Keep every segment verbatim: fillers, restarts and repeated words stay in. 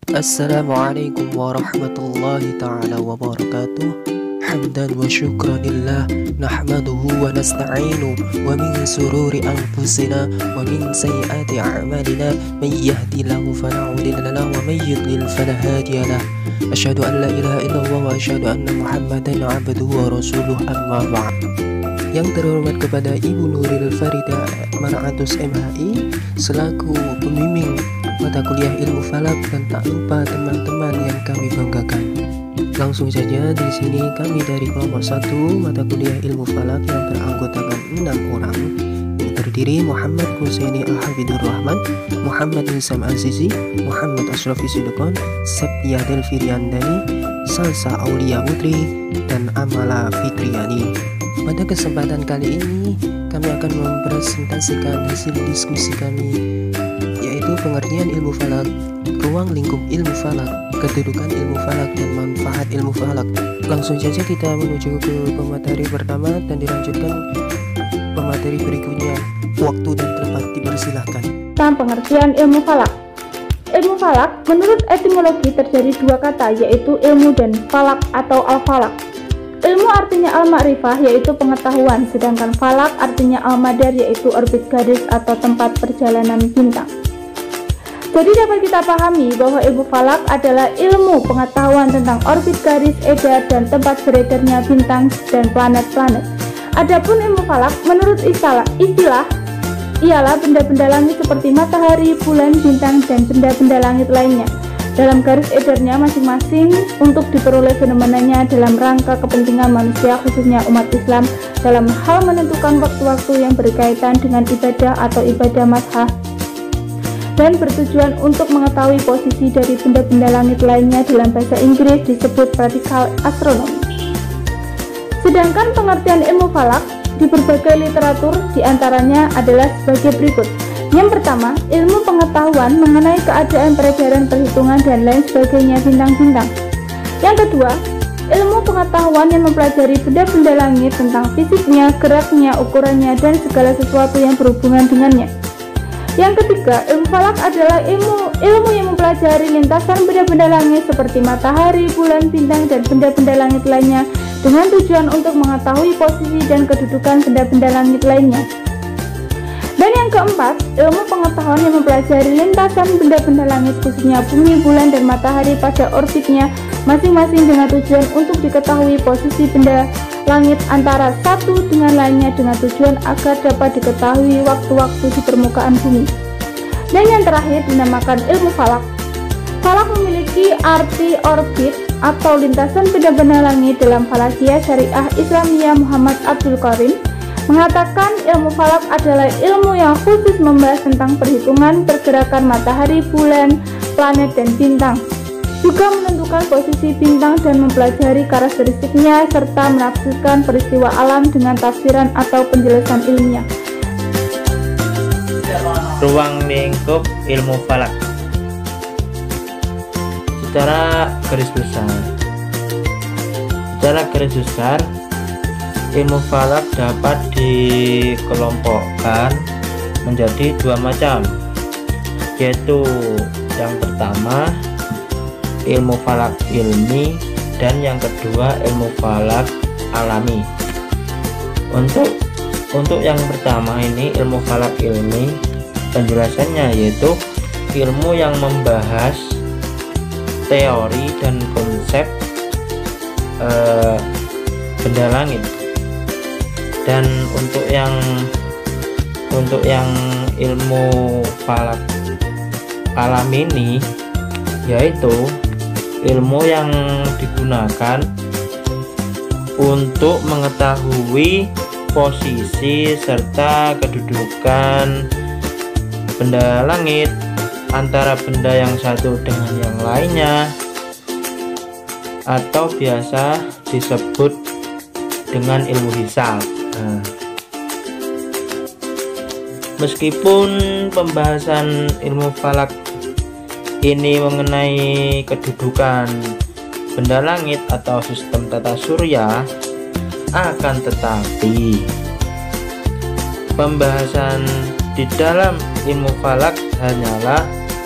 Assalamualaikum warahmatullahi ta'ala wabarakatuh. Hamdan wa syukran lillah, nahmaduhu wa nasta'inu, wa min sururi anfusina wa min sayyiati a'malina, may yahdihillahu fala mudilla lahu wa may yudlil fala hadiya lahu. Asyhadu an la ilaha illallah wa asyhadu anna Muhammadan 'abduhu wa rasuluh, amma ba'd. Yang terhormat kepada Ibu Nuril Farida Manatus M H I selaku pembimbing mata kuliah ilmu falak, dan tak lupa teman-teman yang kami banggakan. Langsung saja, di sini kami dari kelompok satu mata kuliah ilmu falak yang beranggotakan enam orang, yang terdiri Muhammad Husaini Al-Hafidur Rahman, Muhammad Nisam Azizi, Muhammad Asrafi Sidukon, Septia Delfiriandani, Salsa Aulia Putri, dan Amala Fitriani. Pada kesempatan kali ini kami akan mempresentasikan hasil diskusi kami, yaitu pengertian ilmu falak, ruang lingkup ilmu falak, kedudukan ilmu falak, dan manfaat ilmu falak. Langsung saja kita menuju ke pemateri pertama dan dilanjutkan pemateri berikutnya. Waktu dan tempat dipersilahkan. Tentang pengertian ilmu falak. Ilmu falak menurut etimologi terjadi dua kata, yaitu ilmu dan falak atau al-falak. Ilmu artinya al-ma'rifah, yaitu pengetahuan, sedangkan falak artinya al-madar, yaitu orbit garis atau tempat perjalanan bintang. Jadi dapat kita pahami bahwa ilmu falak adalah ilmu pengetahuan tentang orbit garis edar dan tempat beredarnya bintang dan planet-planet. Adapun ilmu falak menurut istilah, istilah ialah benda-benda langit seperti matahari, bulan, bintang, dan benda-benda langit lainnya dalam garis edarnya masing-masing untuk diperoleh fenomenanya dalam rangka kepentingan manusia, khususnya umat Islam, dalam hal menentukan waktu-waktu yang berkaitan dengan ibadah atau ibadah mazhab, dan bertujuan untuk mengetahui posisi dari benda-benda langit lainnya. Dalam bahasa Inggris disebut practical astronomy. Sedangkan pengertian ilmu falak di berbagai literatur diantaranya adalah sebagai berikut. Yang pertama, ilmu pengetahuan mengenai keadaan peredaran, perhitungan, dan lain sebagainya bintang-bintang. Yang kedua, ilmu pengetahuan yang mempelajari benda-benda langit tentang fisiknya, geraknya, ukurannya, dan segala sesuatu yang berhubungan dengannya. Yang ketiga, ilmu falak adalah ilmu ilmu yang mempelajari lintasan benda-benda langit seperti matahari, bulan, bintang, dan benda-benda langit lainnya dengan tujuan untuk mengetahui posisi dan kedudukan benda-benda langit lainnya. Dan yang keempat, ilmu pengetahuan yang mempelajari lintasan benda-benda langit khususnya bumi, bulan, dan matahari pada orbitnya masing-masing dengan tujuan untuk diketahui posisi benda langit antara satu dengan lainnya dengan tujuan agar dapat diketahui waktu-waktu di permukaan bumi. Dan yang terakhir dinamakan ilmu falak. Falak memiliki arti orbit atau lintasan benda-benda langit. Dalam Falakiyah Syariah Islamiyah Muhammad Abdul Karim mengatakan ilmu falak adalah ilmu yang khusus membahas tentang perhitungan pergerakan matahari, bulan, planet, dan bintang, juga menentukan posisi bintang dan mempelajari karakteristiknya, serta menafsirkan peristiwa alam dengan tafsiran atau penjelasan ilmiah. Ruang lingkup ilmu falak secara garis besar. Secara garis besar, ilmu falak dapat dikelompokkan menjadi dua macam, yaitu yang pertama ilmu falak ilmi, dan yang kedua ilmu falak alami. Untuk untuk yang pertama ini ilmu falak ilmi, penjelasannya yaitu ilmu yang membahas teori dan konsep eh, benda langit. Dan untuk yang untuk yang ilmu falak alam ini yaitu ilmu yang digunakan untuk mengetahui posisi serta kedudukan benda langit antara benda yang satu dengan yang lainnya, atau biasa disebut dengan ilmu hisab. Nah, meskipun pembahasan ilmu falak ini mengenai kedudukan benda langit atau sistem tata surya, akan tetapi pembahasan di dalam ilmu falak hanyalah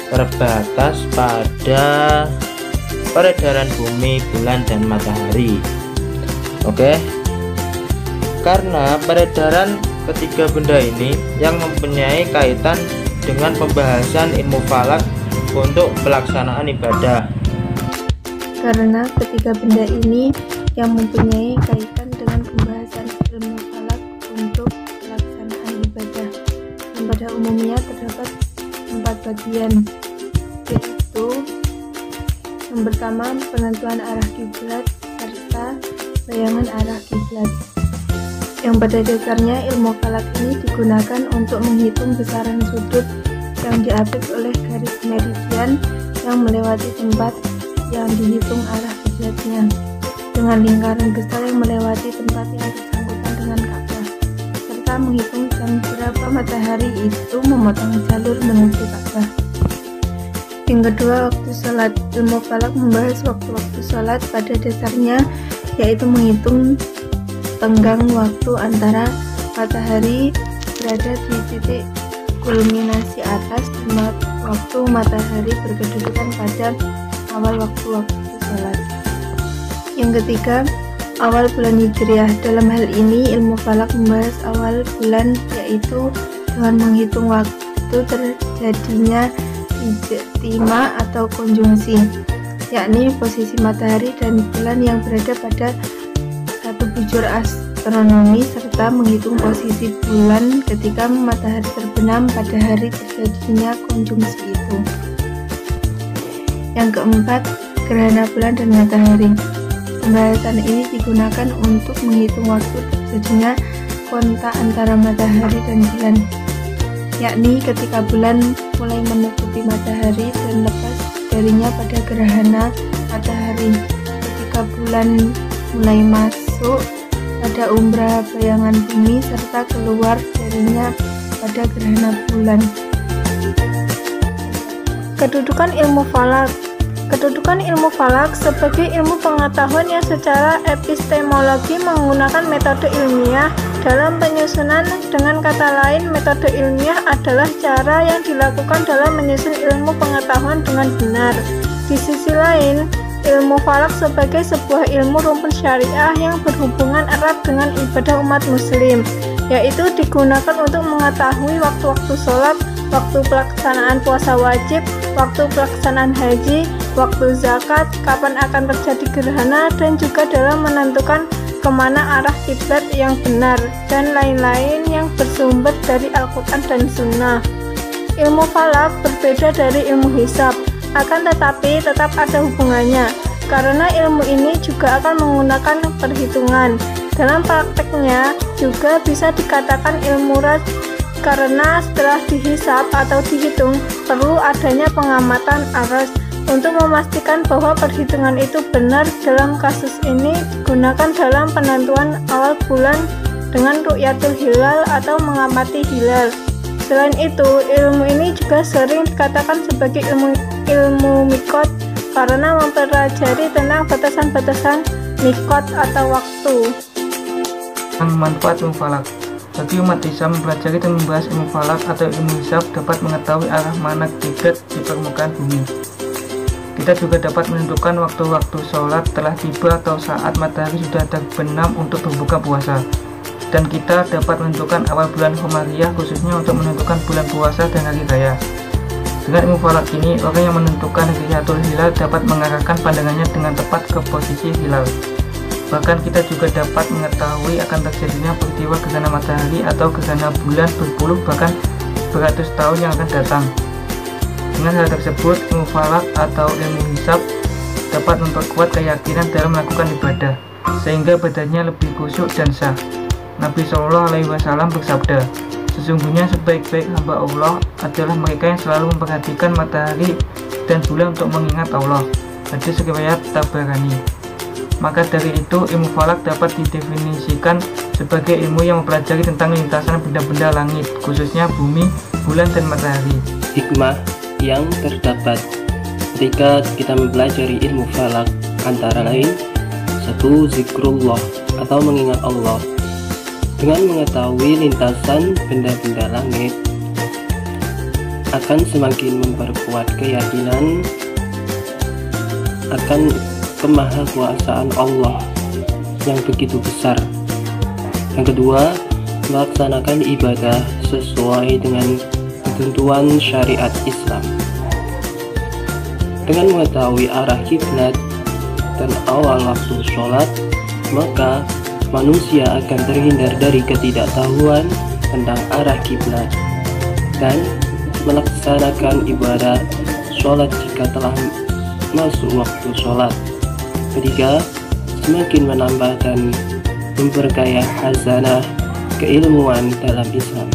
terbatas pada peredaran bumi, bulan, dan matahari. Oke, karena peredaran ketiga benda ini yang mempunyai kaitan dengan pembahasan ilmu falak untuk pelaksanaan ibadah. Karena ketiga benda ini yang mempunyai kaitan dengan pembahasan ilmu falak untuk pelaksanaan ibadah, yang pada umumnya terdapat empat bagian, yaitu yang pertama penentuan arah kiblat serta bayangan arah kiblat. Yang pada dasarnya ilmu falak ini digunakan untuk menghitung besaran sudut yang diapit oleh garis meridian yang melewati tempat yang dihitung arah kiblatnya, dengan lingkaran besar yang melewati tempat yang bersangkutan dengan Ka'bah, serta menghitung jam berapa matahari itu memotong jalur menuju Ka'bah. Yang kedua, waktu sholat. Ilmu falak membahas waktu-waktu sholat pada dasarnya, yaitu menghitung tenggang waktu antara matahari berada di titik kulminasi atas dan waktu matahari berkedudukan pada awal waktu-waktu sholat. Yang ketiga, awal bulan Hijriah. Dalam hal ini ilmu falak membahas awal bulan, yaitu dengan menghitung waktu terjadinya ijtima atau konjungsi, yakni posisi matahari dan bulan yang berada pada satu bujur astronomi, serta menghitung posisi bulan ketika matahari terbenam pada hari terjadinya konjungsi itu. Yang keempat, gerhana bulan dan matahari. Pembahasan ini digunakan untuk menghitung waktu terjadinya kontak antara matahari dan bulan, yakni ketika bulan mulai menutupi matahari dan lepas darinya pada gerhana matahari, ketika bulan mulai masuk pada umbra bayangan bumi, serta keluar darinya pada gerhana bulan. Kedudukan ilmu falak. Kedudukan ilmu falak sebagai ilmu pengetahuan yang secara epistemologi menggunakan metode ilmiah dalam penyusunan. Dengan kata lain, metode ilmiah adalah cara yang dilakukan dalam menyusun ilmu pengetahuan dengan benar. Di sisi lain, ilmu falak sebagai sebuah ilmu rumpun syariah yang berhubungan erat dengan ibadah umat muslim, yaitu digunakan untuk mengetahui waktu-waktu sholat, waktu pelaksanaan puasa wajib, waktu pelaksanaan haji, waktu zakat, kapan akan terjadi gerhana, dan juga dalam menentukan kemana arah kiblat yang benar, dan lain-lain yang bersumber dari Al-Quran dan Sunnah. Ilmu falak berbeda dari ilmu hisab, akan tetapi tetap ada hubungannya, karena ilmu ini juga akan menggunakan perhitungan. Dalam prakteknya juga bisa dikatakan ilmu raj, karena setelah dihisab atau dihitung perlu adanya pengamatan aras untuk memastikan bahwa perhitungan itu benar. Dalam kasus ini digunakan dalam penentuan awal bulan dengan ru'yatul hilal atau mengamati hilal. Selain itu, ilmu ini juga sering dikatakan sebagai ilmu ilmu mikot karena mempelajari tentang batasan-batasan mikot atau waktu. Manfaat ilmu falak. Bagi umat Islam, mempelajari dan membahas ilmu falak atau ilmu hisab dapat mengetahui arah mana kiblat di permukaan bumi. Kita juga dapat menentukan waktu-waktu sholat telah tiba atau saat matahari sudah terbenam untuk berbuka puasa. Dan kita dapat menentukan awal bulan Qomariyah, khususnya untuk menentukan bulan puasa dan hari raya. Dengan ilmu falak ini, orang yang menentukan ru'yatul hilal dapat mengarahkan pandangannya dengan tepat ke posisi hilal. Bahkan kita juga dapat mengetahui akan terjadinya peristiwa gerhana matahari atau gerhana bulan berpuluh bahkan beratus tahun yang akan datang. Dengan hal tersebut, ilmu falak atau ilmu hisab dapat memperkuat keyakinan dalam melakukan ibadah, sehingga badannya lebih khusyuk dan sah. Nabi Shallallahu Alaihi Wasallam bersabda, sesungguhnya sebaik-baik hamba Allah adalah mereka yang selalu memperhatikan matahari dan bulan untuk mengingat Allah. Hadis riwayat Tabarani. Maka dari itu, ilmu falak dapat didefinisikan sebagai ilmu yang mempelajari tentang lintasan benda-benda langit, khususnya bumi, bulan, dan matahari. Hikmah yang terdapat ketika kita mempelajari ilmu falak antara lain: satu, zikrullah atau mengingat Allah. Dengan mengetahui lintasan benda-benda langit akan semakin memperkuat keyakinan akan kemahakuasaan Allah yang begitu besar. Yang kedua, melaksanakan ibadah sesuai dengan ketentuan syariat Islam. Dengan mengetahui arah kiblat dan awal waktu sholat, maka manusia akan terhindar dari ketidaktahuan tentang arah kiblat dan melaksanakan ibadah sholat jika telah masuk waktu sholat. Ketiga, semakin menambah dan memperkaya khazanah keilmuan dalam Islam.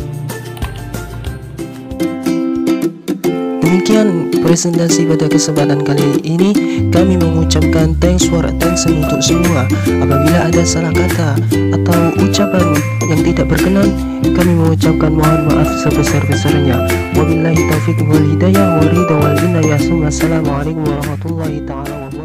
Demikian presentasi pada kesempatan kali ini. Kami mengucapkan thanks for attention untuk semua. Apabila ada salah kata atau ucapan yang tidak berkenan, kami mengucapkan mohon maaf sebesar-besarnya. Wabillahi taufiq wal hidayah wal ridha wal inayah. Assalamualaikum warahmatullahi taala wabarakatuh.